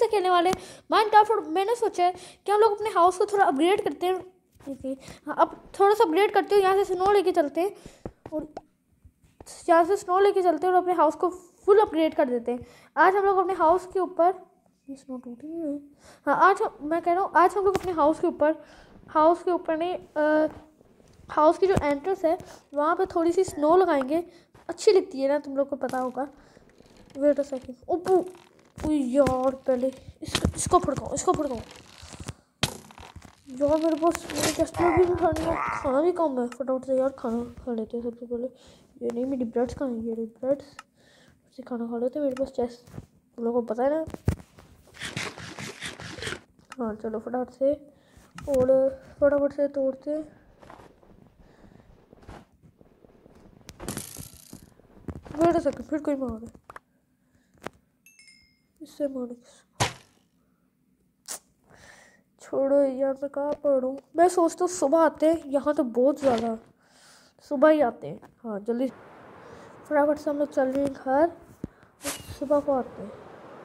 से खेलने वाले माइनक्राफ्ट। और मैंने सोचा है कि हम लोग अपने हाउस को थोड़ा अपग्रेड करते हैं। हाँ, अब थोड़ा सा अपग्रेड करते हैं, यहाँ से स्नो लेके चलते हैं और यहाँ से स्नो लेके चलते हैं और अपने हाउस को फुल अपग्रेड कर देते हैं। आज हम लोग अपने हाउस के ऊपर स्नो टूटी है। हाँ, मैं कह रहा हूँ आज हम लोग अपने हाउस के ऊपर ने हाउस की जो एंट्रेंस है वहाँ पे थोड़ी सी स्नो लगाएंगे। अच्छी लगती है ना, तुम लोग को पता होगा। Wait a second. ओपो यार, पहले इसको फड़काओ यार। मेरे पास टेस्टर भी नहीं खानी है, खाना भी कम है। फटाफट से यार खाना खा लेते हैं सबसे पहले। ये नहीं, मेरी ब्रेड्स कहाँ हैं? ये ब्रेड्स से खाना खा लेते हैं। मेरे पास चेस्ट, तुम लोगों को पता है ना। हाँ चलो फटाफट से तोड़ते हैं। वेट अ सेकंड, फिर कोई मार है, इससे मार। छोड़ो यार, मैं कहाँ पढ़ूँ। मैं सोचता हूँ सुबह आते हैं, यहाँ तो बहुत ज़्यादा सुबह ही आते हैं। हाँ जल्दी फटाफट से हम लोग चल रहे हैं घर, सुबह को आते हैं।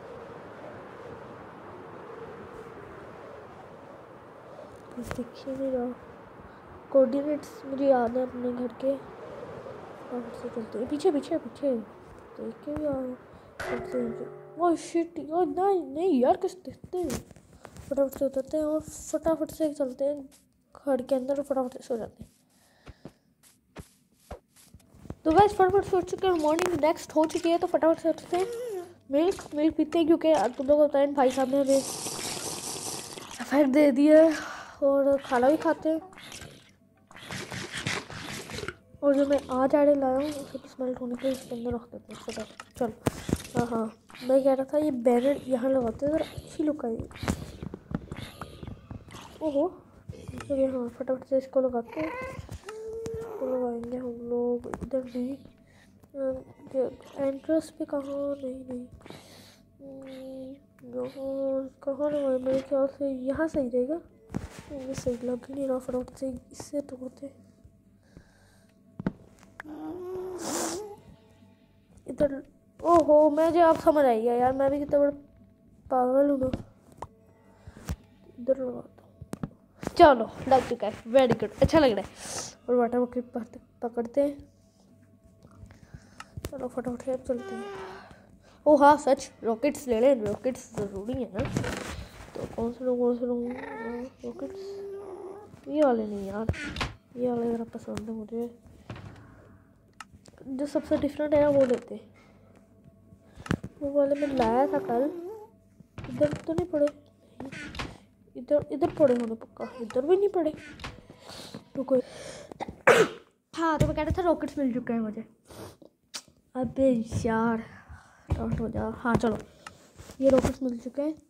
दिखिए नहीं रहा, कोऑर्डिनेट्स मुझे याद है अपने घर के। फटाफट से चलते हैं, पीछे देख के भी ओह शिट यार, नहीं यार, कुछ देखते हैं। फटाफट से उतरते हैं और फटाफट से चलते हैं घर के अंदर और फटाफट से सो जाते हैं। तो गाइस फटाफट से उठ चुके हैं, मॉर्निंग नेक्स्ट हो चुकी है। तो फटाफट से उठते हैं, मिल्क पीते हैं, क्योंकि तुम लोगों को बताएं भाई साहब ने हमें एफआईआर दे दी है। और खाना भी खाते हैं। और जो मैं आज आड़े लाया हूँ उसे स्मेल्ट होने के इसके अंदर रख देते हैं फटाफट। चलो हाँ, मैं कह रहा था ये बैनर यहाँ लगाते हैं, ज़रा अच्छी लुक आएगी। ओहो चलिए, हाँ फटाफट से इसको लगाते हैं। तो लगाएंगे हम लोग इधर नहीं, एंट्रेंस पे कहाँ, नहीं कहाँ लगाए। मेरे ख्याल से यहाँ सही रहेगा। ये सही लग ही नहीं रहा। फटाफट से इससे तोड़ते इधर। ओहो मुझे अब समझ आई है यार, मैं भी कितना बड़ा पागल हूँ ना। इधर लगाता हूँ, चलो लग चुका है, वेरी गुड, अच्छा लग रहा है। और वाटर बकेट पकड़ते हैं। चलो फटाफट से चलते हैं। ओ हाँ सच, रॉकेट्स ले लें, रॉकेट्स ज़रूरी है ना। तो कौन से लोग रॉकेट्स, ये वाले नहीं यार, ये वाले ज़रा पसंद है मुझे। जो सबसे डिफरेंट है ना वो लेते हैं। वो वाले मैं लाया था कल। इधर तो नहीं पड़े, इधर पड़े होने पक्का, इधर भी नहीं पड़े तो कोई। हाँ तो मैं कह रहा था रॉकेट्स मिल चुके हैं मुझे। अबे यार स्टार्ट हो जा। हाँ चलो, ये रॉकेट्स मिल चुके हैं।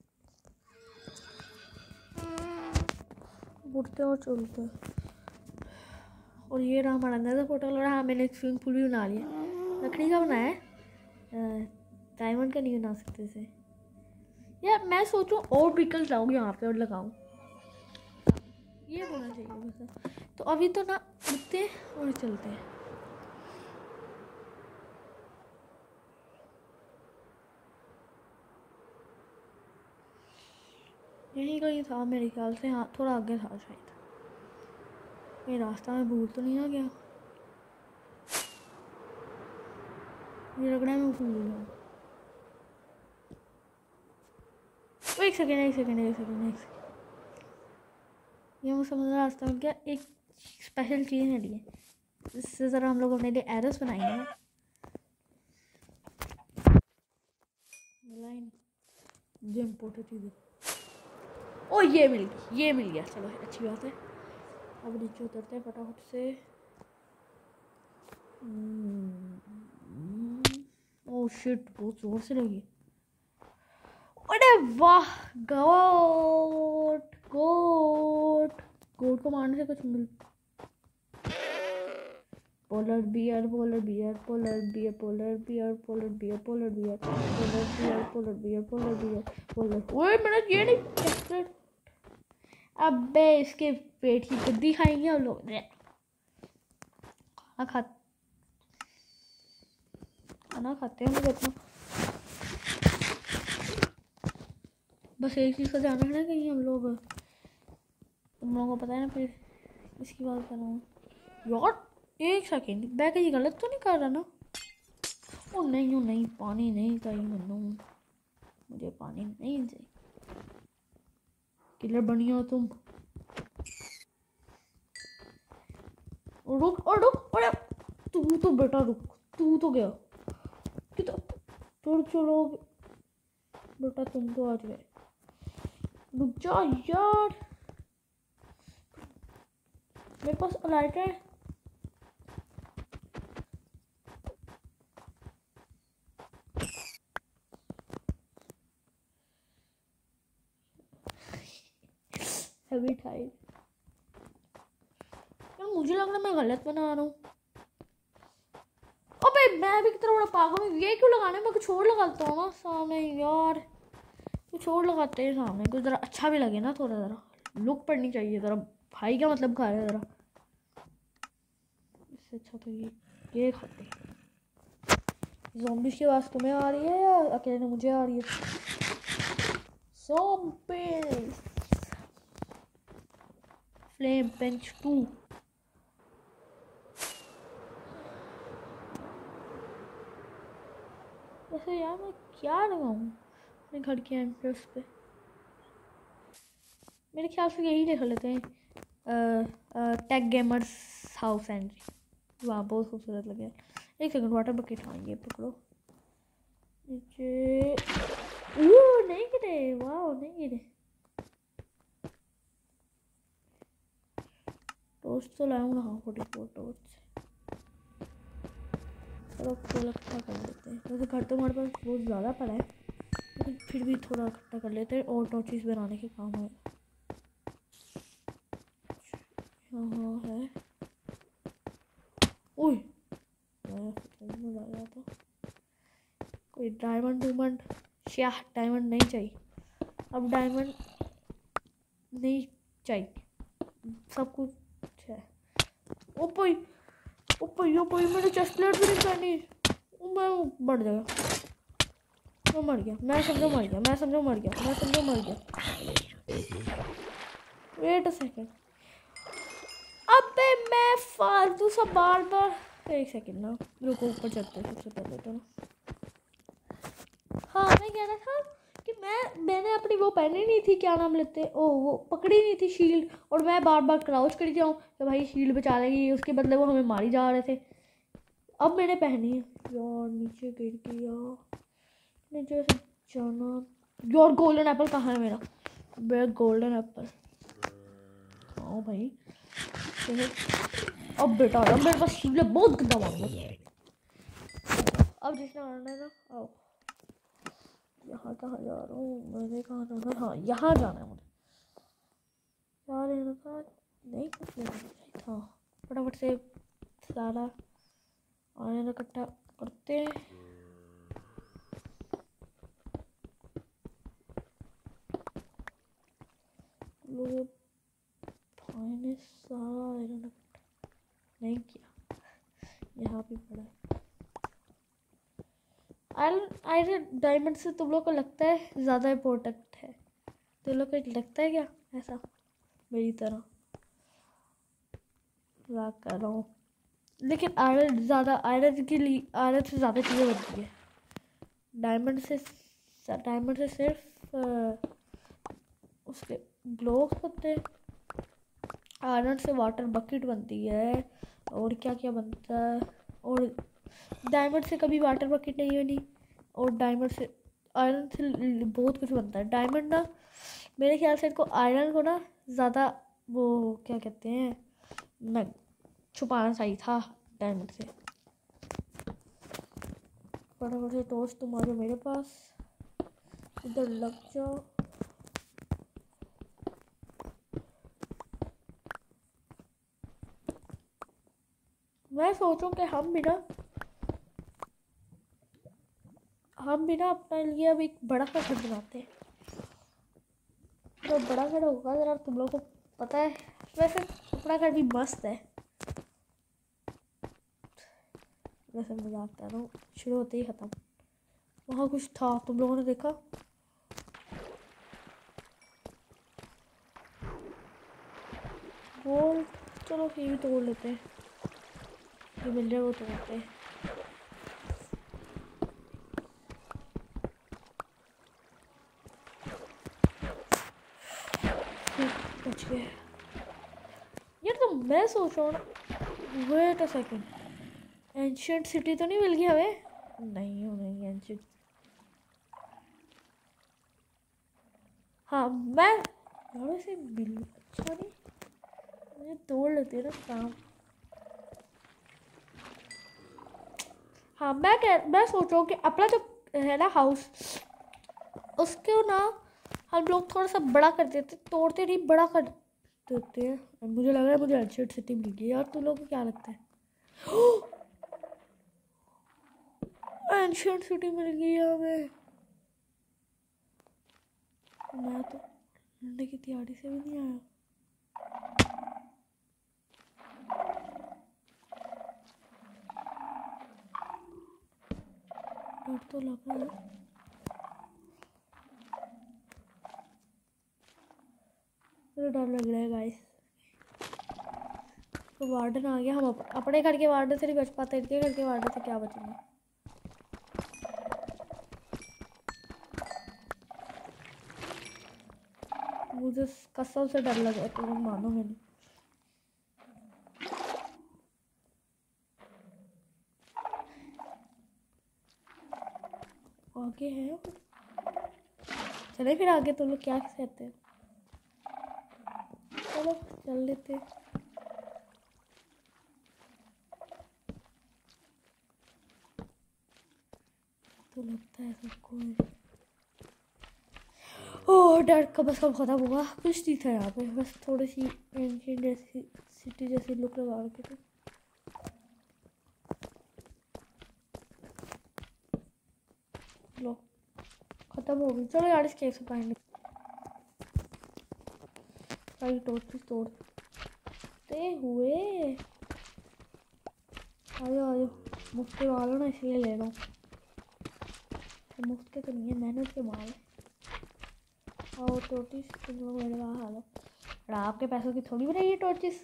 उठते और चलते हैं। और ये रहा हमारा अंदर का पोर्टल। और हाँ मैंने एक स्विमिंग पूल भी बना लिया। लकड़ी का बनाया है, डायमंड का नहीं बना सकते इसे यार। मैं सोचूं और व्हीकल लाऊं यहाँ पे और लगाऊं, ये होना चाहिए वैसा। तो अभी तो ना उठते हैं और चलते हैं। यही कहीं था मेरे ख्याल से। हाँ थोड़ा आगे था शायद। ये रास्ता में भूल तो नहीं आ गया? ये लग रहा है मैं भूल गया। एक सेकेंड। ये मुझे समझ रास्ता में क्या एक स्पेशल चीज़ है लिए। इससे ज़रा हम लोग अपने लिए एरोस बनाएंगे। लाइन जो इम्पोर्टेंट चीज़ है। ओ ये मिल गया, चलो अच्छी बात है। अब नीचे उतरते हैं फटाफट से। ओह शिट, बहुत जोर से लगी। अरे वाह, गोट को मारने से कुछ मिल। Polar bear. ओए मैंने ये नहीं। अबे इसके पेट की गद्दी खाएंगे हम लोग। खाना खाते हैं हम लोग अपना। बस एक चीज़ का ध्यान रखना है कहीं हम लोग, तुम लोगों को पता है ना, फिर इसकी बात कर रहा हूँ यार। एक सेकेंड, मैं कहीं गलत तो नहीं कर रहा ना? ओ नहीं, पानी नहीं चाहिए मैनू, मुझे पानी नहीं चाहिए। किलर बनिया तुम। रुक और रुक, अरे तू तो बेटा रुक, तू तो गया किधर? तुम चलो बेटा, तुम तो आ गए, रुक जा यार, मेरे पास लाइट है। हैवी टाइम यार, मुझे लग रहा है मैं गलत बना रहा हूँ। अबे मैं भी कितना बड़ा पागल हूँ, ये क्यों लगाने, मैं कुछ और लगाता हूँ ना सामने यार, कुछ और लगाते हैं सामने, कुछ ज़रा अच्छा भी लगे ना, थोड़ा ज़रा लुक पड़नी चाहिए ज़रा। भाई क्या मतलब खा रहे हैं ज़रा, इससे अच्छा तो ये खाते हैं। ज़ॉम्बीज़ की आवाज़ तुम्हें आ रही है या अकेले मुझे आ रही है? Zombies flame bench 2। वैसे यार मैं क्या लगाऊं अपने घर के एंट्रेंस पे? मेरे ख्याल से यही देख लेते हैं, टेक गेमर्स हाउस एंट्री। वाह बहुत खूबसूरत लगे। एक सेकंड, वाटर बकेट, हाँ ये पकड़ो नीचे। नहीं गिरे, वाह नहीं गिरे। टोस्ट तो लाऊं ना, हाँ 44 टोस्ट। चलो थोड़ा इकट्ठा कर लेते हैं, वैसे घर तो हमारे पास बहुत ज़्यादा पड़ा है, लेकिन फिर भी थोड़ा इकट्ठा कर लेते हैं और टॉर्चेस बनाने के काम है। यहाँ है, ओए मैं लगा था कोई डायमंड डूमंड, शाह डायमंड नहीं चाहिए अब, डायमंड नहीं चाहिए, सब कुछ है। ओ भाई मैंने चेस्ट प्लेट भी नहीं पहनी, मैं बढ़ जाएगा, मैं मर गया, मैं समझो मर गया। वेट अ सेकेंड, अबे मैं फालतू सा बार बार, एक सेकेंड ना रुको, ऊपर चलते हैं सबसे पहले तो ना। हाँ मैं कह रहा था कि मैंने अपनी वो पहनी नहीं थी, क्या नाम लेते, ओ वो पकड़ी नहीं थी शील्ड, और मैं बार बार क्राउच करी जाऊँ तो भाई शील्ड बचा लेगी, उसके बदले वो हमें मारी जा रहे थे। अब मैंने पहनी है यार, नीचे गिर गया, नीचे से जाना यार। गोल्डन एप्पल कहाँ है मेरा? मेरा गोल्डन एप्पल, हाँ भाई। अब बेटा यार मेरे पास शील्ड बहुत गंदा मार गया। अब जिसने आना है ना, आओ। यहाँ कहाँ जा रहा हूँ, मैंने कहाँ जाना है? हाँ यहाँ जाना है मुझे यार, लेना था नहीं, कुछ लेना था। फटाफट से सारा आयरन इकट्ठा करते हैं। लोग भाई ने सारा आयरन इकट्ठा नहीं किया, यहाँ भी पड़ा है आयरन। डायमंड से तुम लोग को लगता है ज़्यादा इम्पोर्टेंट है? तुम लोग को लगता है क्या ऐसा मेरी तरह? मजाक कर रहा हूँ, लेकिन आयरन ज़्यादा, आयरन के लिए आयरन से ज़्यादा चीज़ें बनती है। डायमंड से सिर्फ उसके ब्लॉक्स बनते हैं, आयरन से वाटर बकेट बनती है, और क्या क्या बनता है। और डायमंड से कभी वाटर बकेट नहीं बनी, और डायमंड से आयरन से बहुत कुछ बनता है। डायमंड ना मेरे ख्याल से इनको आयरन को ना ज़्यादा वो क्या कहते हैं, मैं छुपाना चाहिए था डायमंड से। फटाफट से टोस्ट तुम आ जाओ मेरे पास, इधर लग जाओ। मैं सोचूं कि हम भी ना अपने लिए अब एक बड़ा सा घर बनाते हैं। तो बड़ा घर होगा ज़रा, तुम लोग को पता है वैसे अपना घर भी मस्त है। वैसे मजाक कर रहा हूँ, शुरू होते ही ख़त्म। वहाँ कुछ था, तुम लोगों ने देखा? चलो ये भी तोड़ लेते हैं, जो मिल रहा है वो तोड़ते हैं। बच गए यार। तो मैं सोच रहा हूँ ना, wait a second, ancient city तो नहीं मिल गई हमें? नहीं एंशिएंट, हाँ मैं यार वैसे मिल, अच्छा नहीं, मुझे तोड़ लेते ना काम। हाँ मैं सोच रहा हूँ कि अपना जो है ना हाउस, उसको ना हम लोग थोड़ा सा बड़ा कर देते, तोड़ते नहीं बड़ा कर देते हैं। मुझे लग रहा है मुझे एंशिएंट सिटी मिल गई यार। तुम लोगों को क्या लगता है? एंशिएंट सिटी मिल गई है हमें। मैं तो लड़ने की तैयारी से भी नहीं आया। डर तो लग रहा है, मुझे डर लग रहा है गाइस। तो वार्डन आ गया, हम अपने घर के वार्डन से नहीं बच पाते, इनके घर के वार्डन से क्या बचेंगे। मुझे कसम से डर लग रहा है, तुम मानोगे नहीं। आगे है, चले फिर आगे। तुम लोग क्या कहते हैं? चलो चल लेते। तो लगता है सबको ओह डर का बस कब खत्म हुआ। कुछ नहीं था यहाँ पे, बस थोड़ी सी एंशिएंट जैसी सिटी जैसी लुक लगा के थे। लो खत्म हो गई। चलो यार इस केक से पानी सारी टोस्ट तोड़ते हुए आयो मुफ्त के माल हो ना, इसलिए ले रहा हूँ। तो मुफ्त के तो नहीं है, मेहनत के माल है। और टोटिस तुम लोग मेरे वहाँ हालो, और आपके पैसों की थोड़ी बनाई है टोटिस।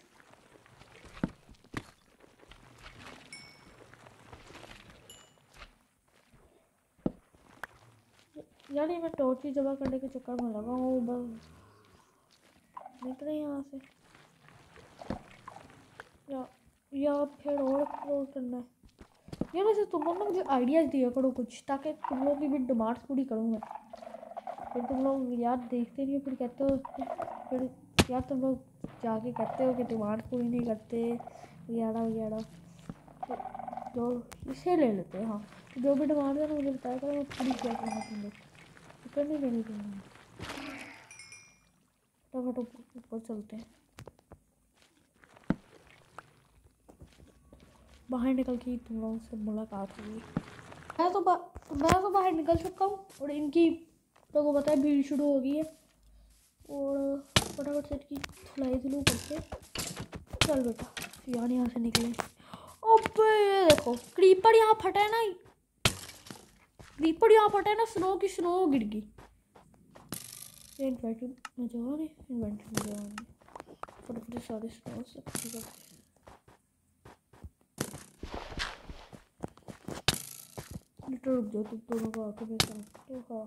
यार ये मैं टोटिस जमा करने के चक्कर में लगा हूँ, बस निकले यहाँ से या फिर और एक्सप्लोर करना है। यार वैसे तुम लोग ना मुझे आइडियाज़ दिया करो कुछ, ताकि तुम लोग की भी डिमांड्स पूरी करूँ मैं। फिर तुम लोग यार देखते नहीं हो, फिर कहते हो, फिर यार तुम लोग जाके कहते हो कि डिमांड पूरी नहीं करते वगैरह वगैरह। तो जो इसे ले लेते हैं। हाँ जो भी डिमांड है ना मुझे बताया करो, मैं पूरी किया करूँगा। तुम लोग करने देनी चाहिए। फटाफट ऊपर चलते हैं, बाहर निकल के तुम लोगों से मुलाकात होगी। मैं तो बाहर निकल चुका हूँ और इनकी लोगों को पता है भीड़ शुरू हो गई है। और फटाफट से इनकी धुलाई धुलू करके चल बेटा यार यहाँ से निकले। अबे ये देखो क्रीपर यहाँ फटा है ना, क्रीपर यहाँ फटा है ना, स्नो की स्नो गिर गई। इन्वेंटरी में जाओ नहीं, इन्वेंटरी में जाओ फटाफट सारे स्नो से रुक जाओ तुम दोनों को आके मेरे साथ। तो हाँ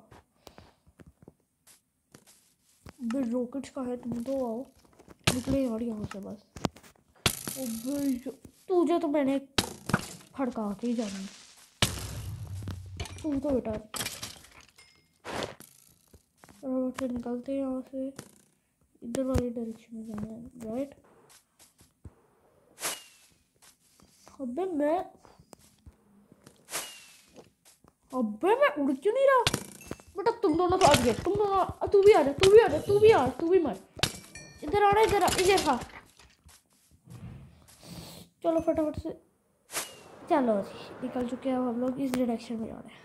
बिल रॉकेट्स का है, तुम तो आओ निकले यार यहाँ से बस। तुझे तो मैंने फड़का के ही जाना, तू तो बेटा से निकलते हैं यहाँ से, इधर वाली डायरेक्शन में जाना है राइट। अबे मैं उड़ क्यों नहीं रहा बेटा? तुम दोनों तो आ गए, तुम दोनों, तू भी आ जा, तू भी आ जा, तू भी आ, तू भी मर, इधर आना, इधर आ, इधर खा। चलो फटाफट से चलो जी निकल चुके हैं हम लोग, इस डायरेक्शन में जा रहे हैं।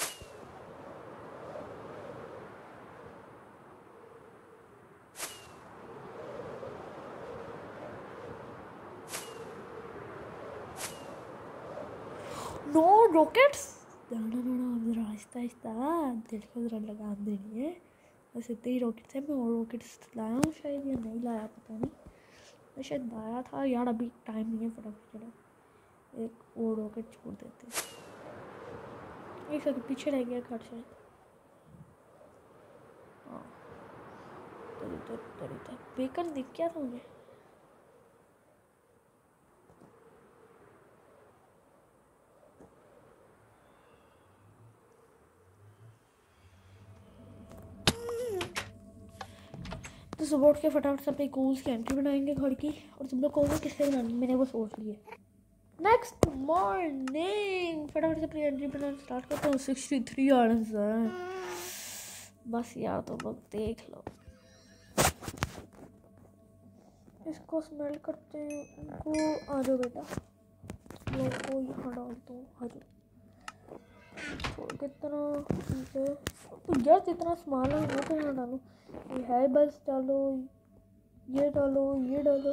नो रॉकेट्स जरा आहिस्ता आहिस्ता, दिल को जरा लगाम देनी है। बस इतने ही रॉकेट्स हैं। मैं और रॉकेट्स लाया हूँ शायद या नहीं लाया पता नहीं, मैं शायद आया था यार, अभी टाइम नहीं है, फटाफट चलो एक और रॉकेट छोड़ देते हैं। एक सेकंड, पीछे रह गया घर शायद। हाँ इधर बेकन दिख गया था मुझे। तो सुबह उठ के फटाफट से अपनी गोल्स की एंट्री बनाएंगे घर की। और तुम लोग कहोगे किससे बनानी, मैंने वो सोच लिया। नेक्स्ट मॉर्निंग फटाफट से अपनी एंट्री बनाना स्टार्ट करता हूँ। 63 आयरन्स हैं बस यार, तुम लोग देख लो। इसको स्मेल करते हैं इनको। आ जाओ बेटा, लोग को यहाँ डाल दो। आ जाओ कितना तो यार, जितना सामान है वो तो यहाँ डालो। ये है बस डालो, ये डालो, ये डालो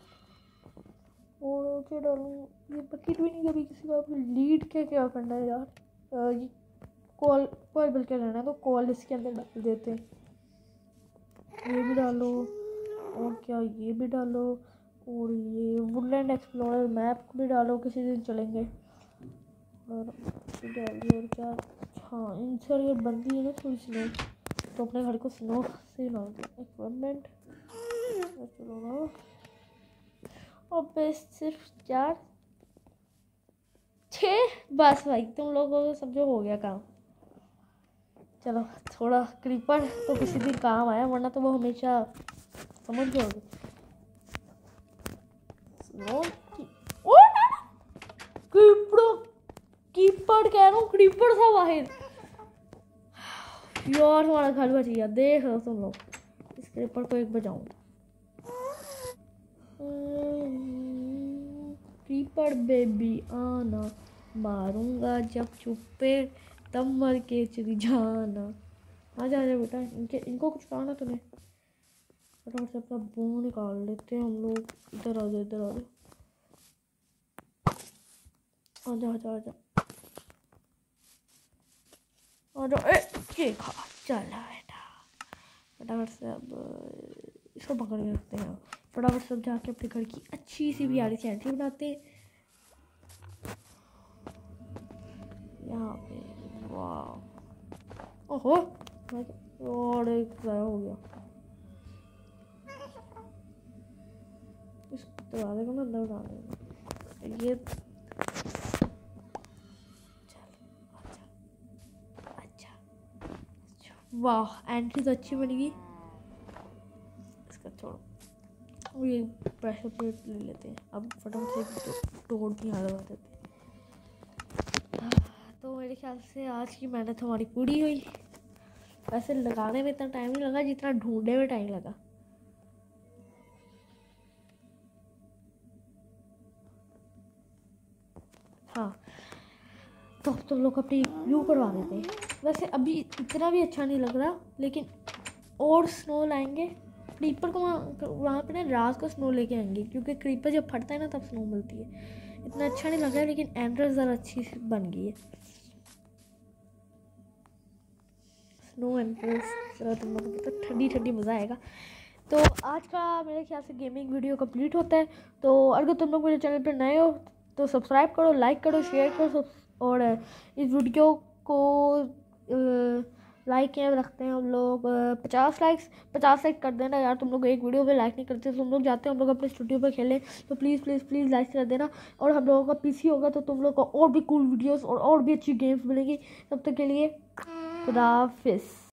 और क्या डालूँ। ये बकेट भी नहीं कभी किसी को अपनी लीड के क्या करना है यार। ये कॉल बल्कि रहना है तो कॉल इसके अंदर डाल देते हैं। ये भी डालो और क्या, ये भी डालो और ये वुडलैंड एक्सप्लोरर मैप भी डालो, किसी दिन चलेंगे। और डालिए और क्या। हाँ इनसे ये बंदी है ना थोड़ी स्नो, तो अपने घर को स्नो से ला दो। इक्विपमेंट चलो ना। और बेस्ट सिर्फ 4 6 बस भाई, तुम लोगों को समझो हो गया काम। चलो थोड़ा क्रीपर तो किसी दिन काम आया, वरना तो वो हमेशा समझ जाओगे। कीपर कह रहा हूँ, क्रीपर था बाहर यार। हमारा घर बच गया, देख लो तुम लोग। इस क्रीपर को एक बजाऊँ। क्रीपर बेबी आना, मारूंगा जब चुप्पे तब मर के चली जाना। आजा बेटा, इनको कुछ कहा ना तूने। फटाफट से अपना बो निकाल लेते हैं हम लोग। इधर आ जाओ, इधर आ जाओ, आजा आजा आजा आजा। ये खा, चला बेटा। फटाफट से अब इसको पकड़ के रखते हैं। फटाफट से जाके अपने घर की अच्छी सी प्यारी सी एंट्री बनाते हैं यहाँ पे। वाह ओहो, और एक हो गया। इस दरवाजे को मैं अंदर डाल दूँगा। ये अच्छा वाह, एंट्री तो अच्छी बन गई। इसका छोड़ो, ये प्रेशर प्लेट ले लेते हैं। अब फटाफट से तोड़ के यहाँ लगा देते हैं। तो मेरे ख्याल से आज की मेहनत हमारी पूरी हुई। वैसे लगाने में इतना टाइम नहीं लगा जितना ढूंढने में टाइम लगा। हाँ तो तुम लोग अपनी व्यू करवा देते हैं। वैसे अभी इतना भी अच्छा नहीं लग रहा, लेकिन और स्नो लाएंगे। क्रीपर को वहाँ पे ना रात को स्नो लेके आएंगे, क्योंकि क्रीपर जब फटता है ना तब स्नो मिलती है। इतना अच्छा नहीं लग रहा है, लेकिन एंड्रेस ज़रा अच्छी बन गई है। स्नो एंड्रेस ज़रा तुम लोगों को तो ठंडी ठंडी मज़ा आएगा। तो आज का मेरे ख्याल से गेमिंग वीडियो कंप्लीट होता है। तो अगर तुम लोग मेरे चैनल पर नए हो तो सब्सक्राइब करो, लाइक करो, शेयर करो। और इस वीडियो को लाइक यहाँ रखते हैं हम लोग 50 लाइक कर देना यार। तुम लोग एक वीडियो पे लाइक नहीं करते, तुम लोग जाते हो हम लोग अपने स्टूडियो पे खेलें, तो प्लीज़ प्लीज़ प्लीज़ लाइक कर देना। और हम लोगों का पीसी होगा तो तुम लोग को और भी कूल वीडियोस और भी अच्छी गेम्स मिलेंगी। तब तक के लिए खुदा हाफिज़।